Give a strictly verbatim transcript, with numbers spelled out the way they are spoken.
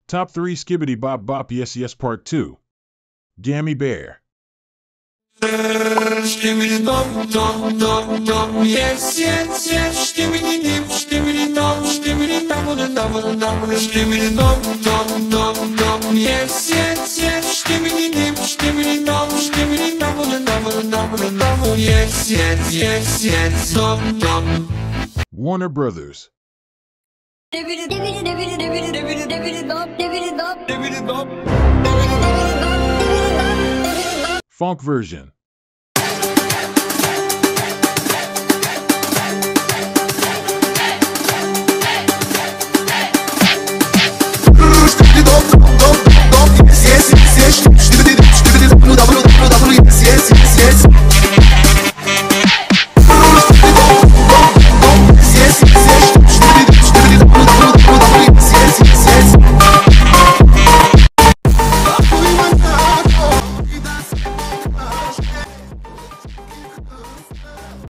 Top three Skibidi Bop Bop Yes Yes Part two. Gammy Bear. Skibidi dop dop dop dop yes yes yes skibidi dip skibidi dop skibidi double double double skibidi dop dop dop dop yes yes yes skibidi dip skibidi dop skibidi double double double double yes yes yes yes dop dop. Warner Brothers. Funk version.